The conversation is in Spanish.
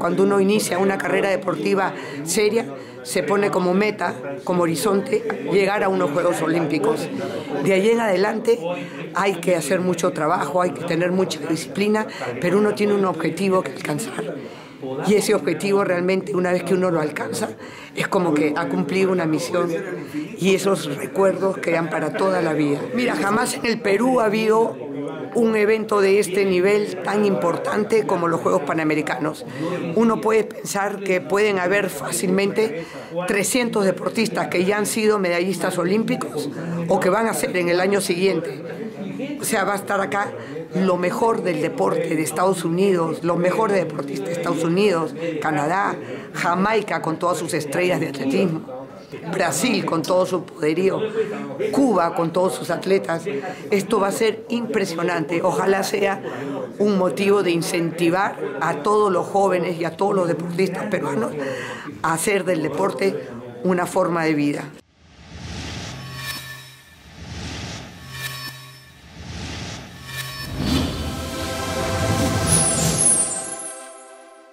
cuando uno inicia una carrera deportiva seria, se pone como meta, como horizonte, llegar a unos Juegos Olímpicos. De ahí en adelante hay que hacer mucho trabajo, hay que tener mucha disciplina, pero uno tiene un objetivo que alcanzar. Y ese objetivo realmente, una vez que uno lo alcanza, es como que ha cumplido una misión y esos recuerdos quedan para toda la vida. Mira, jamás en el Perú ha habido un evento de este nivel tan importante como los Juegos Panamericanos. Uno puede pensar que pueden haber fácilmente 300 deportistas que ya han sido medallistas olímpicos o que van a ser en el año siguiente. O sea, va a estar acá lo mejor del deporte de Estados Unidos, los mejores deportistas de Estados Unidos, Canadá, Jamaica con todas sus estrellas de atletismo, Brasil con todo su poderío, Cuba con todos sus atletas. Esto va a ser impresionante. Ojalá sea un motivo de incentivar a todos los jóvenes y a todos los deportistas peruanos a hacer del deporte una forma de vida.